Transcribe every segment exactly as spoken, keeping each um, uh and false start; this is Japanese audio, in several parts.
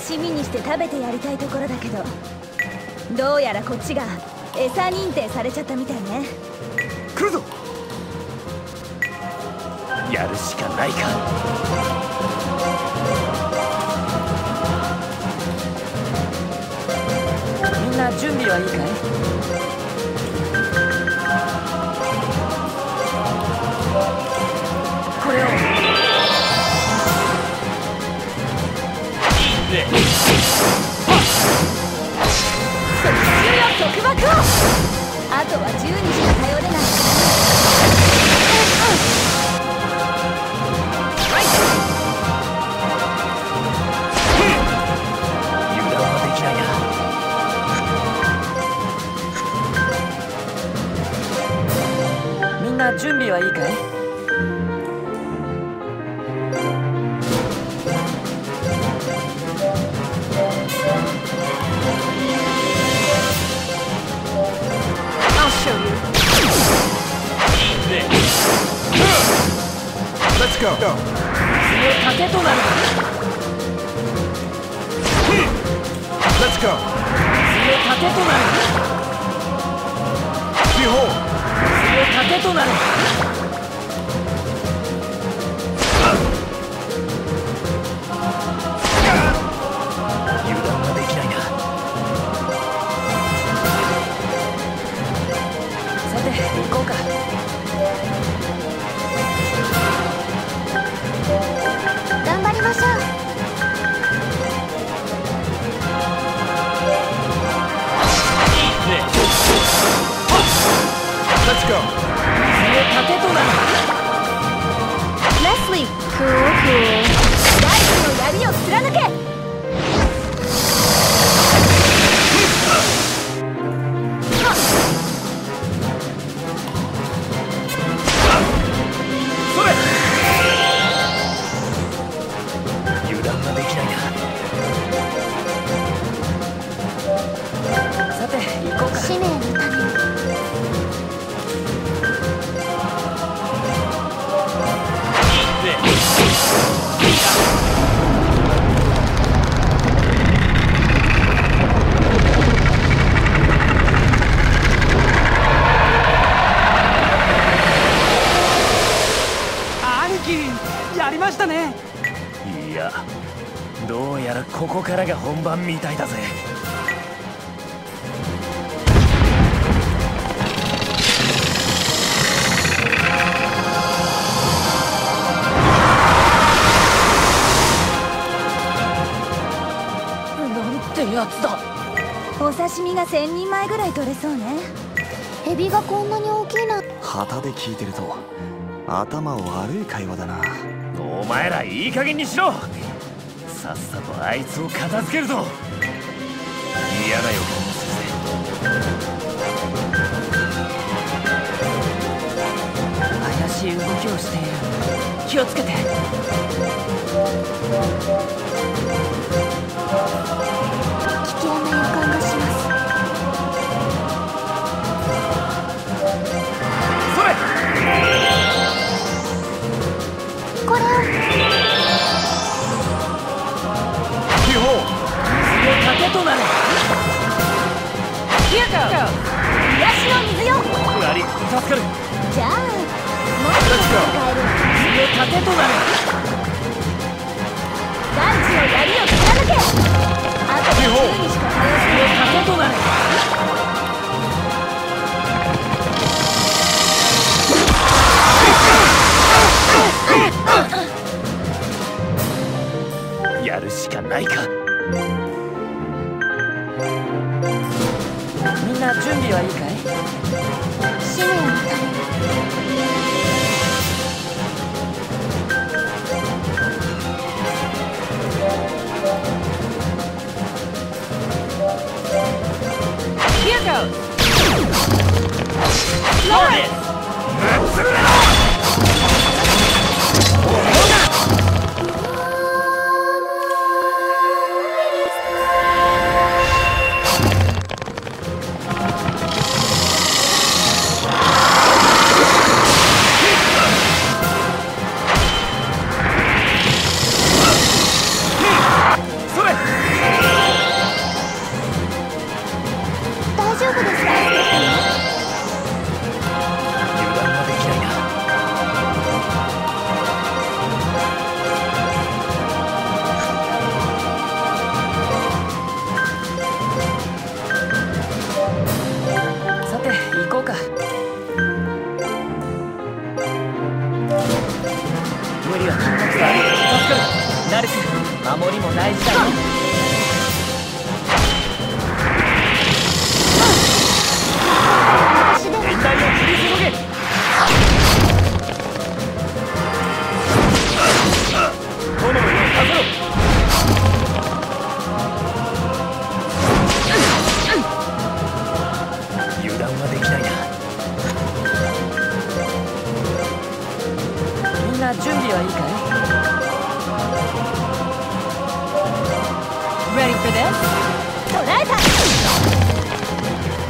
しみにして食べてやりたいところだけど、どうやらこっちが餌認定されちゃったみたいね。 来るぞ。やるしかないか。 みんな準備はいいかい？これを束縛を。あとはじゅうにしか頼れない。 油断はできないな。みんな準備はいいかい？ Let's go. 強い盾となる。 Let's go. 強い盾となる。 Behold. 強い盾となる。 油断はできないな。 さて行こうか。 頑張りましょう。 Let's go. 強い盾となる。 レスリー、クールクール。大地の槍を貫け。 それ。油断はできないな。 さて行こうか。 使命のために。 兄貴、やりましたね。 いや、どうやらここからが本番みたいだぜ。 なんてやつだ。 お刺身がせんにんまえぐらい取れそうね。エビがこんなに大きいな。 旗で聞いてると頭悪い会話だな。 お前らいい加減にしろ。さっさとあいつを片付けるぞ。嫌な予感もするぜ。 怪しい動きをしている。気をつけて。 危険な予感がします。 それ。 これを。 Behold. 強い盾となる。 癒しの水よ。 悪い、助かる。 じゃあもう一つ使える。 強い盾となる。 大地の槍を貫け。あとはじゅうにしか頼れ強い盾となる。 やるしかないか。 みんな準備はいいかい？ 使命のために。 Here goes! Lawrence! それ。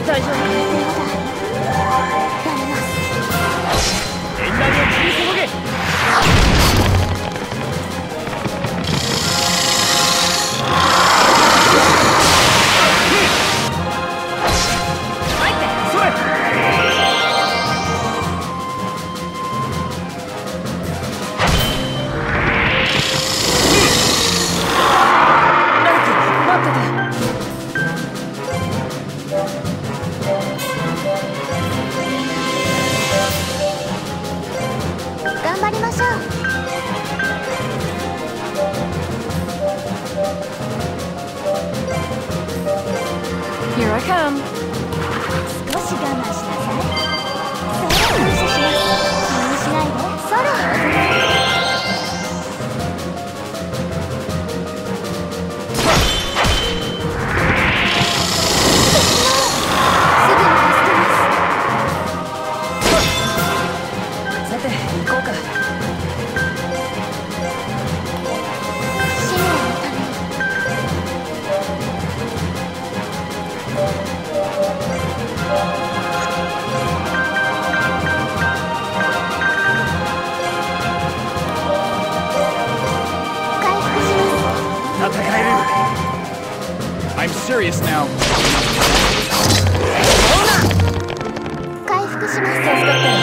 大丈夫。 遠雷を切り注げ。それ。 頑張りましょう。 Here I come. 少し我慢しなさい。それ感謝します。気にしないで。それ。すぐに助けます。 さて行こうか。 使命のために。回復します。 戦える。 I'm serious now. 回復します。 助かったよ。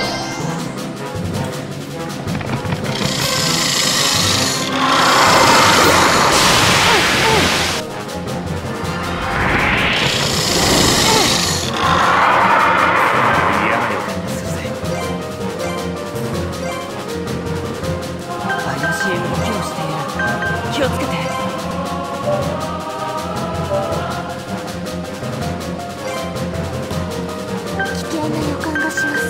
嫌な予感がするぜ。 怪しい動きをしている。気をつけて。 危険な予感がします。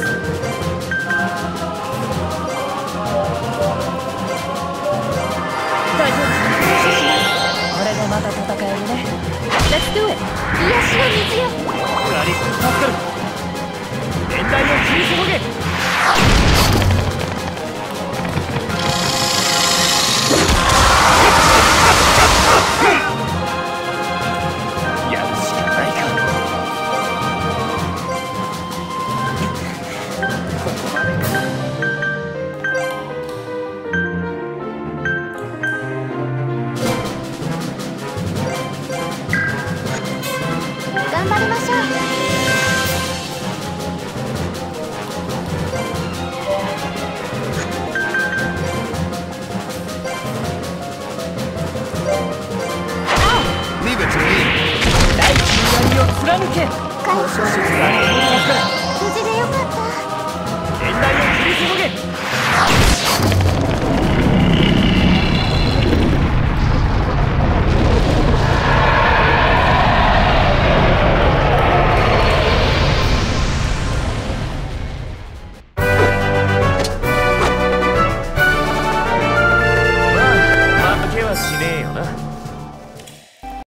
大丈夫。これでまた戦えるね。Let's do it。 癒しの水よ。 ガリ助かる。遠雷を切り注げ。やるしかないか。ここまでか。 頑張りましょう。 Leave it to me. 大地の槍を貫け。 回復します。 助かる。 無事でよかった。 遠雷を切り注げ。